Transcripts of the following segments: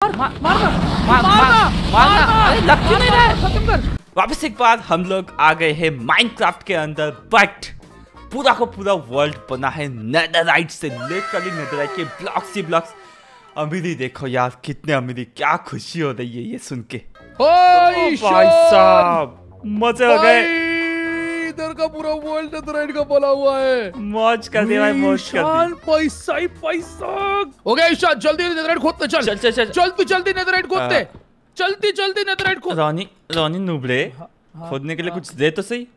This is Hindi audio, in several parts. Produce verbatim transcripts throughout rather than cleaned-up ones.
मार मार मार अरे लग क्यों नहीं रहा है? खत्म कर। वापस एक बार हम लोग आ गए हैं माइनक्राफ्ट के अंदर, बट पूरा का पूरा वर्ल्ड बना है नेदरराइट से, लिटरली नेदरराइट के ब्लॉक्स ही ब्लॉक्स। अमीरी देखो यार, कितने अमीरी, क्या खुशी हो रही है ये सुन के। भाई साहब मजे हो गए, इधर का पूरा वर्ल्ड नेदरराइट का बना हुआ है। मौज कर दे भाई, मौज कर दे। पैसा ही पैसा हो गया। ईशान जल्दी नेदरराइट खोदते, चल चल चल चल जल्दी जल्दी नेदरराइट खोदते, जल्दी जल्दी नेदरराइट खोद। रोनी रोनी नुबड़े, खोदने के लिए कुछ दे तो सही।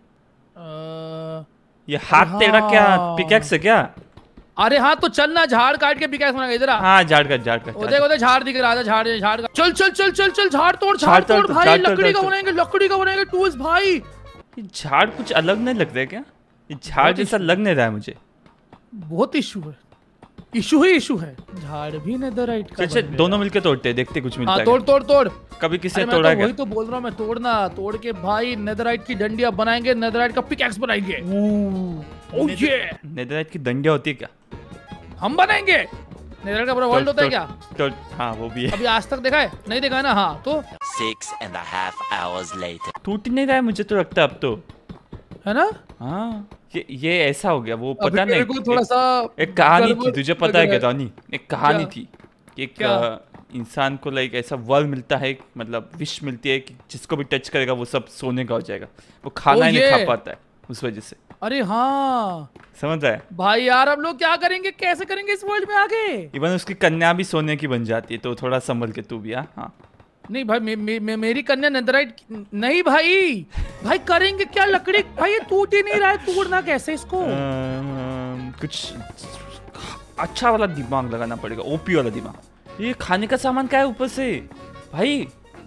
ये हाथ तेरा क्या पिकैक्स है क्या? अरे हाँ तो चल ना, झाड़ काट के पिकैक्स बनाएगा इधर। हाँ झाड़ काट झाड़ काट। देखो देखो झाड़ दिख रहा था, झाड़ झाड़ चल चल चल चल चल झाड़ तोड़ झाड़ तोड़ भाई, लकड़ी का बनाएंगे, लकड़ी का बनाएंगे टूल्स भाई। ये झाड़ कुछ अलग नहीं लग रहा है क्या? ये झाड़ जैसा लग नहीं रहा है मुझे। बहुत इशू है, इशू ही इशू है। झाड़ भी नेदरराइट का। अच्छा दोनों मिलके तोड़ते हैं, देखते कुछ मिलता है। तोड़ तोड़ तोड़। कभी किसी ने तोड़ा क्या? वही तो बोल रहा हूँ मैं, तोड़ना, तोड़ के भाई नेदरराइट की डंडियां बनाएंगे, नेदरराइट का पिकैक्स बनाएंगे। ओह ये नेदरराइट की डंडियां होती है क्या? हम बनाएंगे। नेदरराइट का पूरा वर्ल्ड होता है क्या? तो हाँ वो भी है। अभी आज तक देखा है? नहीं देखा है ना? हाँ तो Six and a half hours later. टूट नहीं रहा है मुझे तो लगता है अब तो, है ना? हाँ ये ये ऐसा हो गया। वो पता नहीं, को थोड़ा सा एक कहानी थी, तुझे पता है क्या रानी? एक कहानी थी, एक इंसान को लाइक ऐसा वर मिलता है, मतलब विश मिलती है कि जिसको भी टच करेगा वो सब सोने का हो जाएगा, वो खाना ही नहीं खा पाता है उस वजह से। अरे हाँ समझ रहा है भाई यार, हम लोग क्या करेंगे, कैसे करेंगे इस वर्ल्ड में आगे? इवन उसकी कन्या भी सोने की बन जाती है, तो थोड़ा संभल के तू भी। हाँ नहीं भाई, मे, मे, मे, मेरी कन्या नेदरराइट नहीं भाई। भाई करेंगे क्या? लकड़ी भाई ये टूट ही नहीं रहा है, तोड़ना कैसे इसको? आ, कुछ अच्छा वाला दिमाग लगाना पड़ेगा, ओपी वाला दिमाग। ये खाने का सामान क्या है ऊपर से भाई?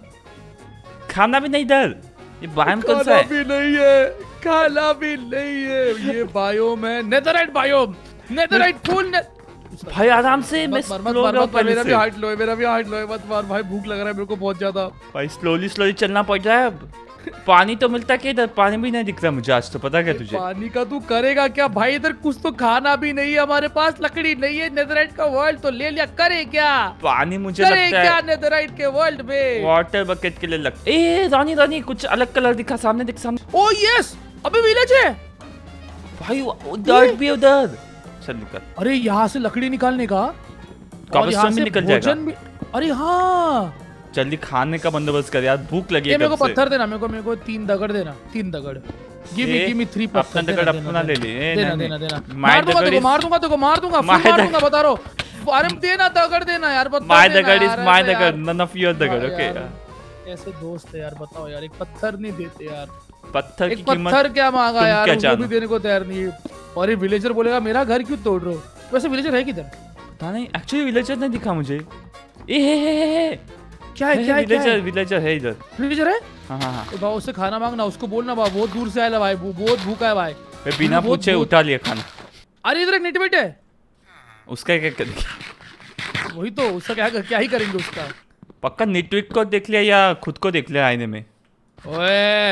खाना भी नहीं इधर, ये बायोम कौन सा है? खाना भी नहीं है, खाना भी नहीं है। ये बायोम है नेदरराइट बायोम, नेदरराइट फुल ने... भाई आराम से, मैं मत मत मत मत, मेरा भी हार्ट लो है, मेरा भी हार्ट लो है, मत मार भाई, भूख लग रहा है मेरे को बहुत ज्यादा। भाई स्लोली स्लोली चलना पड़ रहा है अब। पानी तो मिलता क्या इधर? पानी भी नहीं दिख रहा मुझे आज तो, पता क्या तुझे? पानी का तू करेगा क्या भाई? इधर कुछ तो खाना भी नहीं है हमारे पास, लकड़ी नहीं है, नेदरराइट का वर्ल्ड तो ले लिया, करे क्या? पानी मुझे करे लगता क्या है नेदरराइट के वर्ल्ड में? वाटर बकेट के लिए लग। ए रानी रानी कुछ अलग कलर दिखा, सामने दिख, सामने। ओ यस, अबे विलेज है भाई, उधर भी उधर। चल निकल। अरे यहाँ से लकड़ी निकालने का, कॉबलस्टोन भी निकल जाएगा। अरे हाँ जल्दी खाने का बंदोबस्त कर यार, भूख लगी है। मेरे को पत्थर देना, मेरे को मेरे को तीन दगड़ देना, तीन दगड़। Give me give me three पत्थर। अपना दगड़ अपना ले ले। देना देना देना। मार दूंगा तेरे को, मार दूंगा तेरे को, मार दूंगा, मार दूंगा, बता रहा हूं। अरे देना दगड़ देना यार, बता। माय दगड़ इज माय दगड़, नन ऑफ योर दगड़। ओके कैसे दोस्त है यार, बताओ यार, एक पत्थर नहीं देते यार। पत्थर की कीमत, पत्थर क्या मांगा यार, वो भी देने को तैयार नहीं है। और ये विलेजर बोलेगा मेरा घर क्यों तोड़ रहे हो? वैसे विलेजर है किधर? पता नहीं, एक्चुअली विलेजर नहीं दिखा मुझे। ए हे हे हे क्या है, क्या है? विलेजर विलेजर है इधर। विलेजर है? हां हां हां। तो भाई उससे खाना मांगना, उसको बोलना भाई बहुत दूर से आया भाई, बहुत भूखा है भाई। मैं बिना पूछे उठा लिया खाना। अरे इधर एक नेटिवेट है, उसका क्या करेंगे? वही तो, उसका क्या क्या ही करेंगे उसका। पक्का नेटवर्क को देख लिया या खुद को देख लिया आईने में? ओए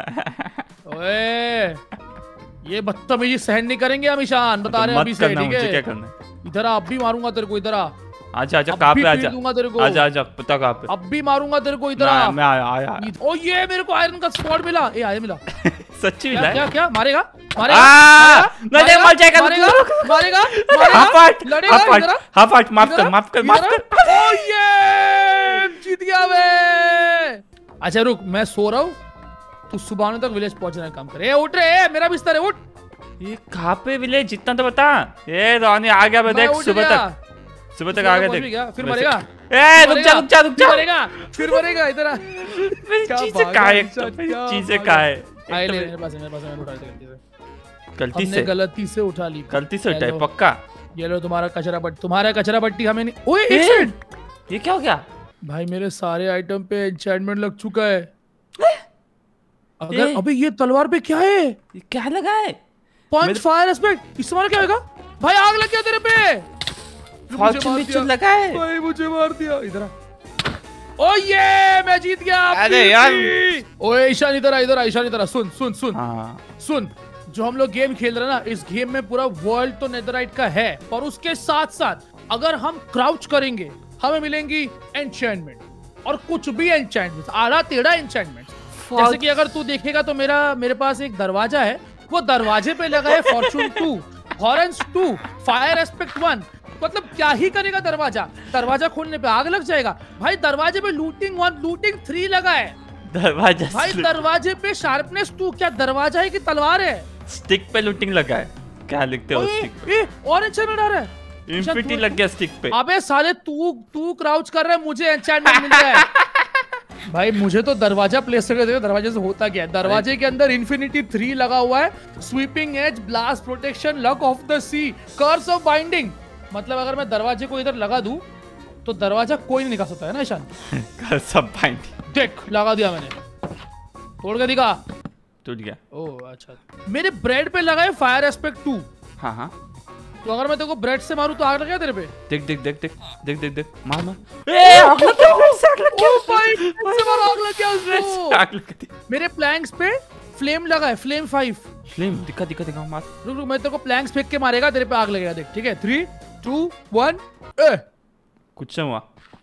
ओए, ये बदतमीजी सहन नहीं करेंगे हम ईशान, बता रहे हैं अभी से, ठीक है? क्या करना है? इधर आ, अब भी मारूंगा तेरे को, इधर आ। आजा आजा, कहां पे? आजा दूंगा तेरे को, आजा आजा, पता कहां पे? अब भी मारूंगा तेरे को, इधर आ। मैं आया आया। ओ ये मेरे को आयरन का स्वॉर्ड मिला। ए आयरन मिला। सच्ची मिला? क्या क्या मारेगा? मारेगा? मैं नहीं मर जाएगा। मारेगा मारेगा हाफाट लड़ेगा इधर। हाफाट, माफ कर माफ कर माफ कर। ओ ये जीत गया मैं। अच्छा रुक, मैं सो रहा हूँ, तू सुबह तक विलेज पहुंचने का काम कर। ए उठ रे, मेरा बिस्तर है, उठ। ये कहां पे विलेज, जितना तो बता। ए रानी आ गया, मैं देख सुबह तक, सुबह तक आ गया देख। फिर मरेगा? ए रुक जा रुक जा रुक जा। मरेगा फिर मरेगा, इधर आ। चीजें कहां है? चीजें कहां है? आई ले, मेरे पास है, मेरे पास है, मैं उठा के गलती से, गलती से उठा ली, गलती से उठाई पक्का। ये लो तुम्हारा कचरा बट्टी, तुम्हारा कचरा बट्टी हमें नहीं। ओए एक सेकंड, ये क्या हो गया भाई? मेरे सारे आइटम पे एन्चेंटमेंट लग चुका है। अगर अबे ये तलवार पे क्या है? ये क्या लगा है? पंच फायर एस्पेक्ट, इस्तेमाल क्या होगा? भाई आग लग गया तेरे पे। फॉर्चून लगा है भाई, मुझे मार दिया। इधर आ। ओ ये मैं जीत गया। अरे यार, ओए ईशान इधर आ, इधर आ ईशान, इधर आ। सुन सुन सुन हाँ। सुन, जो हम लोग गेम खेल रहे हैं ना, इस गेम में पूरा वर्ल्ड तो नेदरराइट का है, और उसके साथ साथ अगर हम क्राउच करेंगे, हमें मिलेंगी एन्चेंटमेंट, और कुछ भी एन्चेंटमेंट, आड़ा टेढ़ा एन्चेंटमेंट। जैसे कि अगर तू देखेगा तो मेरा मेरे पास एक दरवाजा है, वो दरवाजे पे लगा है फॉर्चून टू, हॉरेंस टू, फायर एस्पेक्ट वन। मतलब क्या ही करेगा दरवाजा, दरवाजा खोलने पे आग लग जाएगा भाई। दरवाजे पे लूटिंग वन, लूटिंग थ्री लगा है दरवाजा भाई। दरवाजे पे शार्पनेस टू, क्या दरवाजा है कि तलवार है? स्टिक पे लूटिंग लगा है, क्या लिखते हो स्टिक पे? ए, और एन्चेंटमेंट आ रहा है, इन्फिनिटी लग गया स्टिक पे। अबे साले तू तू क्राउच कर रहा है, मुझे एन्चेंटमेंट मिल रहा है भाई। मुझे तो दरवाजा प्लेस करके देखो दरवाजे से होता क्या है। दरवाजे के अंदर इन्फिनिटी थ्री लगा हुआ है, sweeping edge, blast protection, luck of the sea, curse of binding. मतलब अगर मैं दरवाजे को इधर लगा दूं तो दरवाजा कोई नहीं निकाल सकता है ना ईशान? कर्स ऑफ बाइंडिंग देख लगा दिया मैंने, तोड़ के दिखा, टूट गया। ओह अच्छा। मेरे ब्रेड पे लगा है फायर एस्पेक्ट टू। हाँ हाँ, तो अगर मैं तेरे को ब्रेड से मारूं तो आग लगेगा तेरे पे? देख देख देख देख देख देख देख मार मार। ए आग लग गया, ब्रेड से आग लग गया। ओ भाई से मारा, आग लग गया ब्रेड उसको। से आग लग गई। मेरे प्लैंक्स पे फ्लेम लगा है, फ्लेम फाइव। फ्लेम दिखा दिखा दिखा मार। रुक रुक, मैं तेरे को प्लैंक्स फेंक के मारेगा, तेरे पे आग लगेगा देख, ठीक है? Three to one. ए कुछ नहीं हुआ,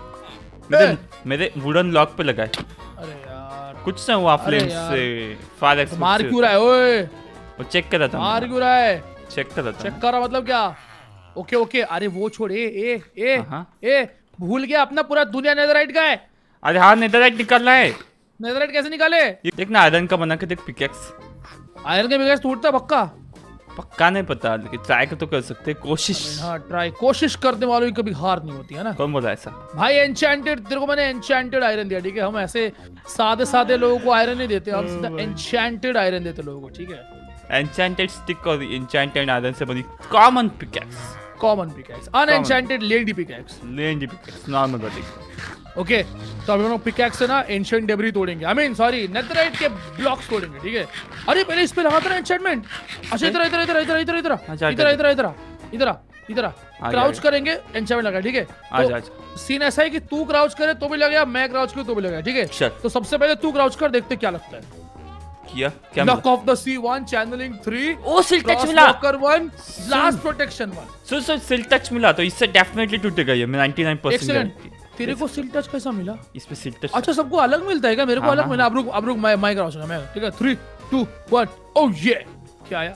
मेरे मेरे वुडन लॉक पे लगा है। अरे यार कुछ नहीं हुआ फ्लेम यार। से। फायर एक्स मार क्यों रहा है ओए? वो चेक कर रहा था, मार क्यों रहा है? चेक कर रहा था। चेक कर रहा मतलब क्या? ओके ओके, अरे वो छोड़, ए ए ए हाँ। ए भूल गया अपना पूरा दुनिया नेदरराइट का है। अरे हाँ, नेदरराइट निकालना है। नेदरराइट कैसे निकाले? ये देख ना, आयरन का बना के देख पिकेक्स। आयरन के पिकेक्स टूटता पक्का? पक्का नहीं पता, लेकिन ट्राई तो कर सकते, कोशिश। हाँ ट्राई, कोशिश करने वालों की कभी हार नहीं होती है ना। कौन बोला ऐसा? भाई एन्चेंटेड, तेरे को मैंने एन्चेंटेड आयरन दिया, ठीक है? हम ऐसे सादे सादे लोगों को आयरन नहीं देते, हम सीधा एन्चेंटेड आयरन देते लोगों को, ठीक है? एन्चेंटेड स्टिक और एन्चेंटेड आयरन से बनी common pickaxe. Common pickaxe, unenchanted lady pickaxe, lady pickaxe normal body. Okay, तो हम लोग पिकैक्स से ना एंशिएंट डेब्री तोड़ेंगे, आई मीन सॉरी नेथराइट के ब्लॉक्स तोड़ेंगे, ठीक है? अरे पहले इस पे लगा था एन्चेंटमेंट। अच्छा इधर इधर इधर इधर इधर इधर इधर इधर इधर इधर इधर क्राउच करेंगे, एन्चेंटमेंट लगा, ठीक है? आजा आजा। सीन ऐसा है कि तू क्राउच करे तो भी लगेगा, मैं क्राउच करूं तो भी लगेगा, ठीक है? तो सबसे पहले तू क्राउच कर, देखते क्या लगता है। किया क्या? Luck of the sea one, channeling three, oh silk touch मिला, walker one, blast protection one. So so silk touch मिला तो इससे डेफिनेटली टूटेगा ये, मैं निन्यानवे परसेंट एक्सीलेंट। तेरे को सिल टच कैसा मिला? इस पे सिल टच। अच्छा सबको अलग मिलता है क्या? मेरे को हाँ, अलग हाँ, मिला। अब रुक अब रुक, मैं मैं क्राउच मैं, ठीक है? Three to one. ओह ये क्या आया?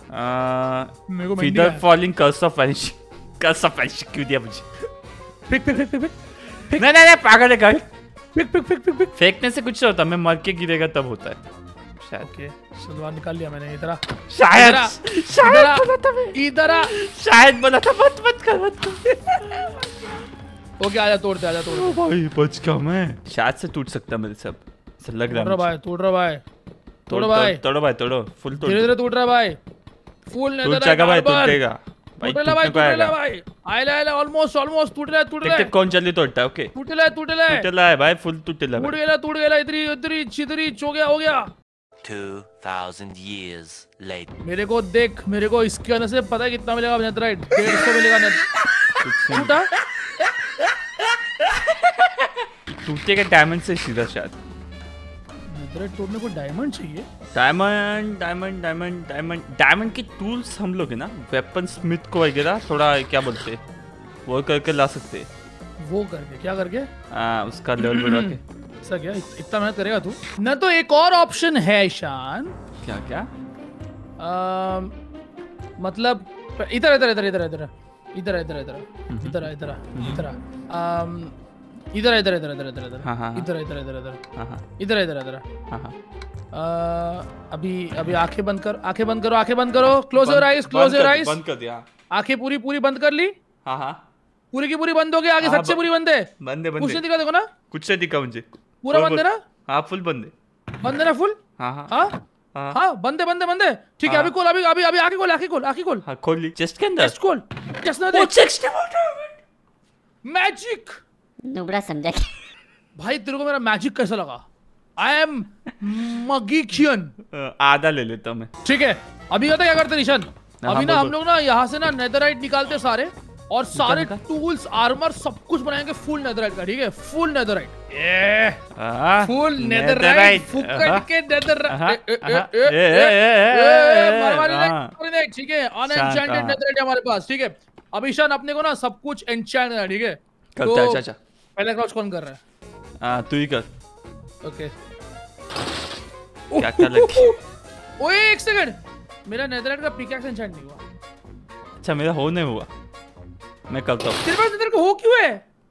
मेरे को feather falling, curse of vanishing. Curse of vanishing क्यों दिया मुझे? Pick pick pick pick pick. नहीं नहीं नहीं, पागल है guide. Pick pick pick pick pick. फेंकने से कुछ नहीं होता, मैं मर के गिरेगा तब होता है शायद। ओके सलवार निकाल लिया मैंने, इधर आ। शायद शायद बोला था मैं, इधर आ। शायद बोला था, मत मत कर मत कर। ओके आजा, तोड़ते आजा तोड़। ओ भाई बच गया मैं। शायद से टूट सकता मेरे सब, ऐसा लग रहा है। तोड़ रहा भाई, तोड़ रहा भाई, तोड़ो भाई, तोड़ो भाई, तोड़ो फुल तोड़। धीरे धीरे टूट रहा भाई, फुल नहीं टूट जाएगा भाई, टूटेगा भाई, टूट रहा भाई, टूट रहा भाई, आइला आइला ऑलमोस्ट ऑलमोस्ट टूट रहा है, टूट रहा है। कौन जल्दी तोड़ता है? ओके टूट रहा है, टूट रहा है, टूट रहा है भाई, फुल टूट रहा है, टूट गया, टूट गया, इधर ही इधर ही इधर ही हो गया, हो गया। Two thousand years later. मेरे को देख, मेरे को इसके आने से पता है कितना मिलेगा नेथराइट? डेढ़ सौ मिलेगा नेथ। टूटा टूटेगा डायमंड से सीधा शायद। नेथराइट तोड़ने को डायमंड चाहिए? Diamond diamond diamond diamond diamond के टूल्स हम लोग है ना, वेपन स्मिथ को वगैरह थोड़ा क्या बोलते हैं वो करके ला सकते हैं। वो करके क्या करके? आ, उसका लेवल बढ़ा के। ऐसा क्या? इतना मेहनत करेगा तू ना? तो एक और ऑप्शन है ईशान। क्या क्या? आ, मतलब इधर इधर इधर इधर इधर इधर इधर इधर इधर इधर इधर अम इधर इधर इधर इधर इधर हाँ, हाँ, इधर इधर इधर इधर हाँ हाँ इधर इधर इधर हाँ हाँ। अभी अभी आंखें बंद कर, आंखें बंद करो, आंखें बंद करो, close your eyes, close your eyes. बंद कर दिया। आंखें पूरी पूरी बंद कर ली? हाँ हाँ पूरी की पूरी बंद हो गई, आगे सच्चे पूरी बंद है? बंद है बंद कुछ नहीं दिखा, देखो ना, कुछ नहीं दिखा मुझे। पूरा बंद है ना? हाँ फुल बंद है। बंद है ना फुल? हाँ हाँ हाँ हाँ बंद है, बंद है, बंद है, ठीक है। अभी खोल, अभी अभी अभी आंखें खोल, आंखें खोल, आंखें खोल। हाँ खोल ली, चेस्ट के अंदर। चेस्ट खोल, चेस्ट ना देख। चेस्ट मैजिक नुबड़ा समझा क्या? भाई तेरे को मेरा मैजिक कैसा लगा? I am magician. आधा ले लेता हूँ मैं। ठीक है, अभी पता क्या करते निशान? हाँ, अभी ना बोल, हम लोग ना यहाँ से ना नेदरराइट निकालते सारे, और सारे टूल्स आर्मर सब कुछ बनाएंगे फुल नेदरराइट का, ठीक है? फुल नेदरराइट, फुल नेदरराइट, फुकट के नेदरराइट, ठीक है? अनएन्चेंटेड नेदरराइट हमारे पास, ठीक है? अब ईशान अपने को ना सब कुछ एन्चेंट है, ठीक है? करता है चाचा। पहला क्राउच कौन कर रहा है? हाँ तू ही कर। ओके क्या क्या लगी? ओए एक सेकंड, मेरा नेदरराइट का पिकैक्स एन्चेंट नहीं हुआ। अच्छा मेरा हो नहीं हुआ, मैं करता हूँ। तेरे पास तेरे को हो क्यों है?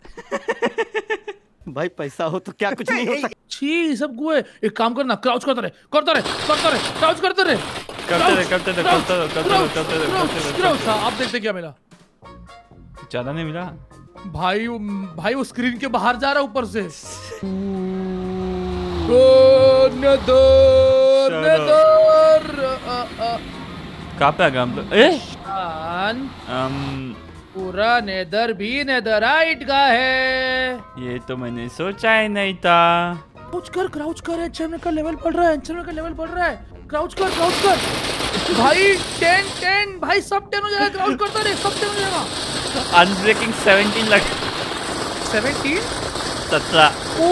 भाई पैसा हो तो क्या कुछ नहीं हो सकता। छी सब गुए। एक काम करना, क्राउच करता रहे करता रहे करता रहे क्राउच करता रहे करते रहे करते रहे करते रहे करते रहे करते रहे करते रहे क्राउच। हाँ आप देखते क्या मिला? ज्यादा नहीं मिला भाई वो भाई वो स्क्रीन के बाहर जा रहा है ऊपर से। ओ नेदर नेदर कहाँ पे आ गए हम लोग? ए शान, अम पूरा नेदर भी नेदराइट का है। ये तो मैंने सोचा ही नहीं था। क्राउच कर क्राउच कर, एंचेंटमेंट का लेवल बढ़ रहा है, एंचेंटमेंट का लेवल बढ़ रहा है। क्राउच कर क्राउच कर भाई। टेन टेन भाई सब टेन हो जाएगा। क्राउच करता रहे सब टेन हो जाएगा। अनब्रेकिंग सेवनटीन लग सेवनटीन सत्रह। ओ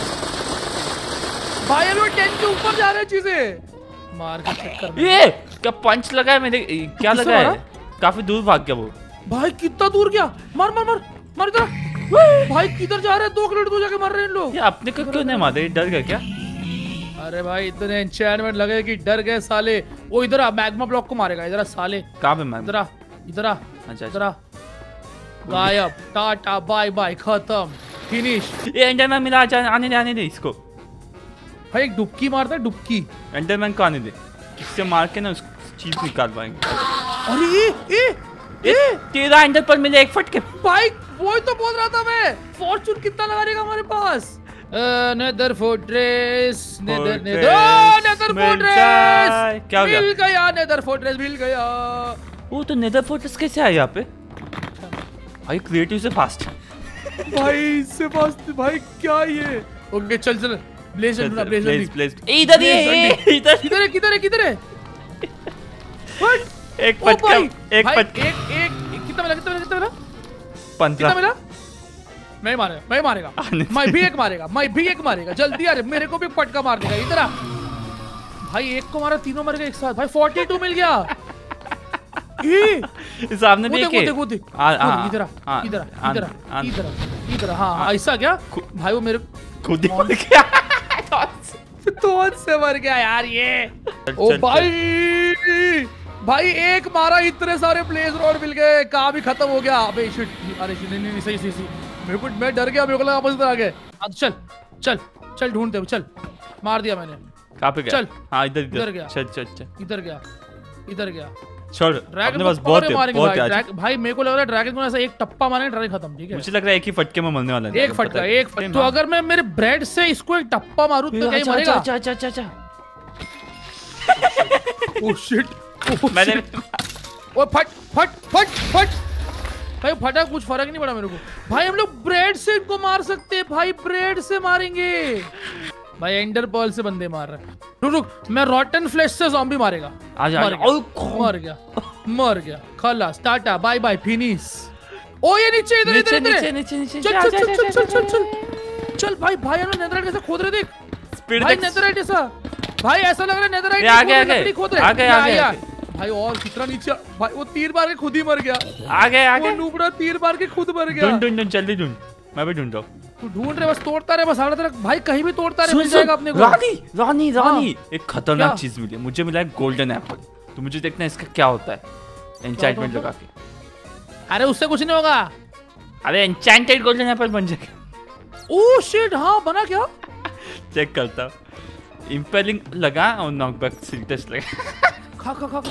भाई अभी टेन के ऊपर जा रहे हैं चीजें। मार के चेक कर। ये क्या पंच लगा है मेरे? क्या किससे लगा है? मारा? काफी दूर भाग गया वो। भाई कितना दूर गया? मार मार मार मार इधर। भाई किधर जा रहे हैं? दो किलोमीटर दूर जाके मर रहे हैं लोग। ये अपने को क्यों नहीं मारे? डर गया क्या? अरे भाई इतने एन्चेंटमेंट लगे कि डर गए साले। वो इधर आ, मैग्मा ब्लॉक को मारेगा। इधर आ साले। कहाँ पे मैं? इधर आ इधर आ अच्छा इधर आ। गायब, टाटा बाय बाय, खत्म, फिनिश। ये एंडरमैन मिला। आजा, आने दे आने दे इसको। भाई एक डुबकी मारता है, डुबकी। एंडरमैन को आने दे, इससे मार के ना उस चीज निकाल पाएंगे। अरे ए ए ए तेरा एंडर पर मिले एक फटके। भाई वही तो बोल रहा था मैं। फॉर्चून कितना लगा देगा हमारे पास? Nether fortress nether nether nether fortress क्या हो गया? मिल गया, नेदर फोर्ट्रेस मिल गया। वो तो नेदर फोर्ट्रेस कैसे आया यहाँ पे? भाई क्रिएटिव से फास्ट। भाई इससे फास्ट भाई क्या ये? ओके चल चल ब्लेज ढूंढना, ब्लेज प्लेस प्लेस इधर ही है, इधर किधर है किधर है किधर है? एक फटका एक भाई फटका एक एक कितना मिला कितना मिला कितना मिला कितना पंद्रह। मिला? मैं मारेगा मैं मारेगा मैं भी एक मारेगा मैं भी एक मारेगा। जल्दी आ रे, मेरे को भी पटका मार देगा। इधर आ भाई। एक को मारा, तीनों मर गए एक साथ। भाई बयालीस मिल गया। ये सामने भी एक है। देखो देखो इधर आ इधर आ इधर आ इधर आ इधर। हाँ ऐसा क्या भाई? वो मेरे खुद ही मर गया। तो से मर गया यार ये। ओ भाई भाई एक मारा, इतने सारे ब्लेज रॉड मिल गए, काम ही खत्म हो गया। अबे शिट, अरे शिट, नहीं नहीं सही सही सही। मेरे को मैं डर गया, मेरे को लगा आपस इधर आ गए। अब चल चल चल ढूंढते हैं, चल। मार दिया मैंने। कहाँ पे गया? चल हाँ इधर इधर गया। चल चल चल इधर गया इधर गया। छोड़, अपने पास बहुत है बहुत है। भाई मेरे को लग रहा है ड्रैगन को ऐसा एक टप्पा मारेंगे ड्रैगन खत्म। ठीक है मुझे लग रहा है एक ही फटके में मरने वाला है। एक फटका एक फटका। तो अगर मैं मेरे ब्रेड से इसको एक टप्पा मारूं तो क्या मरेगा? अच्छा अच्छा अच्छा अच्छा। ओह शिट मैंने ओ फट फट फट फट भाई फटा, कुछ फर्क नहीं पड़ा मेरे को। भाई हम लोग ब्रेड से इनको मार सकते हैं भाई, ब्रेड से मारेंगे भाई। एंडर पर्ल से बंदे मार रहे हैं। रुक रुक, मैं रॉटन फ्लेश से ज़ॉम्बी मारेगा। आजा मर गया मर गया मर गया। खलास, टाटा बाय बाय, फिनिश। ओ ये नीचे इधर इधर नीचे नीचे नीचे चल चल चल चल चल चल चल चल भाई। भाई हम नेदरराइट कैसे खोद रहे, देख स्पीड भाई। नेदरराइट ऐसा भाई, ऐसा लग रहा है नेदरराइट आ गया लकड़ी खोद रहे। आ गया आ गया भाई और कितना नीचे भाई। वो तीर मार के खुद ही मर गया। आ गए आ गए। वो नूबड़ा तीर मार के खुद मर गया। ढूंढ ढूंढ ढूंढ जल्दी ढूंढ, मैं भी ढूंढ रहा हूँ। तू ढूंढ रहे, बस तोड़ता रहे, बस हर तरफ भाई, कहीं भी तोड़ता रहे, मिल जाएगा अपने को। रानी रानी रानी एक खतरनाक क्या? चीज मिली, मुझे मिला है गोल्डन एप्पल। तो मुझे देखना है इसका क्या होता है एन्चेंटमेंट लगा के। अरे उससे कुछ नहीं होगा। अरे एन्चेंटेड गोल्डन एप्पल बन जाएगा। ओह शिट, हाँ बना क्या? चेक करता हूँ। इंपेलिंग लगा और नॉकबैक सिल्टेस लगा। खा खा खा खा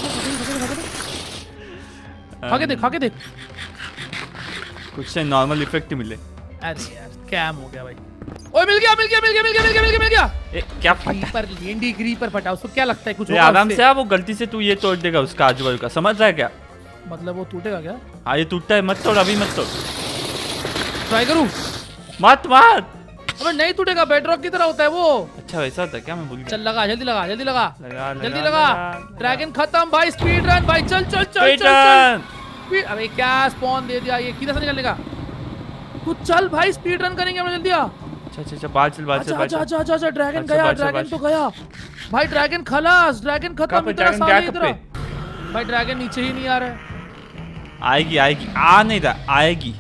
खा के देख खा के देख। कुछ से नॉर्मल इफेक्ट ही मिले। अरे यार स्कैम हो गया भाई। ओए मिल गया मिल गया मिल गया मिल गया मिल गया मिल गया मिल गया। ए, क्या फटा? पर लेंडी ग्री पर फटा, उसको क्या लगता है कुछ ये होगा आराम उससे? से आ, वो गलती से तू ये तोड़ देगा उसका आजू बाजू का, समझ रहा है क्या? मतलब वो टूटेगा क्या? हाँ ये टूटता है, मत तोड़ अभी, मत तोड़। ट्राई करूं? मत मत। अबे नहीं टूटेगा, बेडरॉक की तरह होता है वो। अच्छा वैसा होता है क्या? मैं भूल गया। चल लगा, जल्दी लगा जल्दी लगा लगा, जल्दी लगा, लगा। लगा, ड्रैगन खत्म भाई, स्पीड रन भाई। चल चल चल Speed चल run। चल। अबे क्या स्पॉन दे दिया, ये किधर से निकलने का? तू चल भाई, स्पीड रन करेंगे हम जल्दी। आ अच्छा अच्छा अच्छा, बाहर चल बाहर चल अच्छा अच्छा अच्छा अच्छा, ड्रैगन अच्छा, गया, बाहर चल, ड्रैगन तो बाहर गया भाई। ड्रैगन खलास, ड्रैगन कहाँ खत्म। पे इतना ड्रैगन साले गया? इधर कहाँ भाई। ड्रैगन नीचे ही नहीं आ रहा है। आएगी आएगी, आ नहीं रहा, आएगी।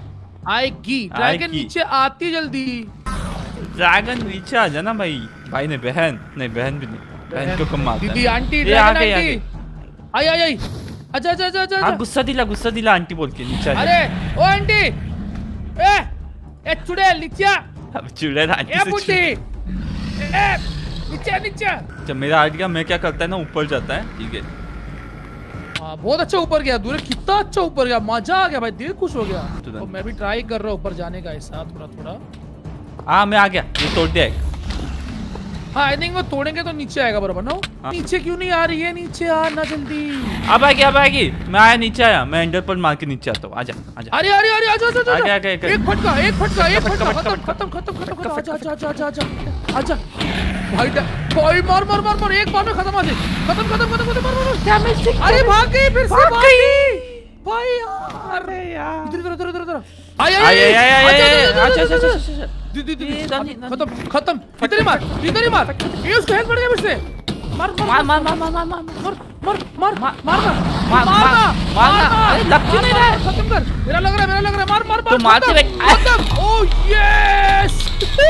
आएगी ड्रैगन नीचे आती जल्दी। ड्रैगन नीचे आ जाना भाई। भाई ने बहन नहीं बहन भी नहीं बहन को कम मारता है। दीदी आंटी ये ड्रैगन आगे, आंटी आई आई आई अच्छा अच्छा अच्छा अच्छा हाँ गुस्सा दिला गुस्सा दिला आंटी बोल के नीचे आ जा। अरे ओ आंटी ए ए चुड़ैल नीचे आ। अब चुड़ैल आंटी ए से बुड्ढी चुड़- ए नीचे नीचे। जब मेरा आइडिया मैं क्या करता है ना ऊपर जाता है ठीक है। हाँ बहुत अच्छा ऊपर गया दूर कितना अच्छा ऊपर गया मजा आ गया भाई दिल खुश हो गया। तो मैं भी ट्राई कर रहा हूँ ऊपर जाने का ऐसा थोड़ा थोड़ा। हाँ मैं आ गया ये तोड़ दिया एक। हाँ आई थिंक वो तोड़ेंगे तो नीचे आएगा बराबर ना। हाँ। नीचे क्यों नहीं आ रही है नीचे आना जल्दी। अब आएगी अब आएगी मैं आया नीचे आया मैं एंडर पर मार के नीचे आता हूँ आजा आजा। अरे अरे अरे आजा आजा आगे, आजा आगे, आगे। एक फटका एक फटका एक फटका, फटका फटका, खत्म खत्म खत्म खत्म खत्म आजा आजा आजा आजा आजा आजा भाई डा- भाई मार मार मार मार एक बार में खत्म आ जाए खत्म खत्म खत्म खत्म मार मार डैमेज। अरे भाग गई फिर से भाग गई भाई यार। अरे यार इधर इधर इधर इधर आई आई आई आई आई अच्छा अच्छा अच्छा अच्छा दीदी दीदी ये दानी- दानी। खत्म खत्म इधर ही मार इधर ही मार ये उसको हेल्प पड़ गया मुझसे। मार मार मार मार मार मार मार मार मार मार मार- मारना मार- मारना मार- मारना। अरे लग क्यों नहीं रहा है? खत्म कर मेरा लग रहा है मेरा लग रहा है मार मार मार तो मारते खत्म, रहे। खत्म ओह यस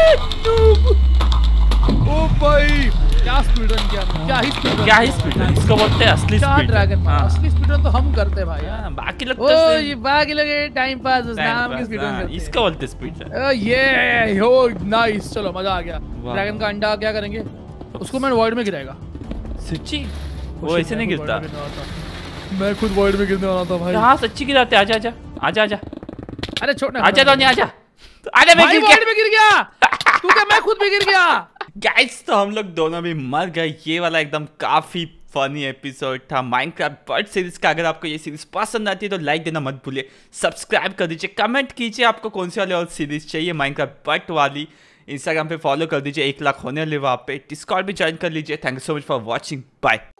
ओ भाई क्या स्पीड रन किया क्या ही स्पीड रन क्या ही स्पीड है इसको बोलते हैं असली क्या स्पीड। ड्रैगन मार असली स्पीड रन तो हम करते हैं भाई यार। बाकी लोग ओ तो ये बाकी लगे टाइम पास उस नाम की स्पीड रन करते हैं। इसको बोलते स्पीड है। ओ ये हो नाइस चलो मजा आ गया। वाह। ड्रैगन का अंडा क्या करेंगे उसको मैं वॉइड में गिराएगा। सच्ची वो ऐसे नहीं गिरता। मैं खुद वॉइड में गिरने वाला था भाई। हाँ सच्ची गिराते आजा आजा आजा आजा अरे छोड़ आजा तो नहीं आजा अरे मैं भाई गिर वॉइड में गिर गया तू क्या मैं खुद भी गिर गया। गाइस तो हम लोग दोनों भी मर गए। ये वाला एकदम काफी फनी एपिसोड था माइनक्राफ्ट बर्ड सीरीज का। अगर आपको ये सीरीज पसंद आती है तो लाइक देना मत भूलिए सब्सक्राइब कर दीजिए कमेंट कीजिए आपको कौन सी वाली और सीरीज चाहिए माइनक्राफ्ट बर्ड वाली। इंस्टाग्राम पे फॉलो कर दीजिए एक लाख होने वाले वहाँ पे डिस्कॉर्ड भी ज्वाइन कर लीजिए। Thank you so much for watching bye.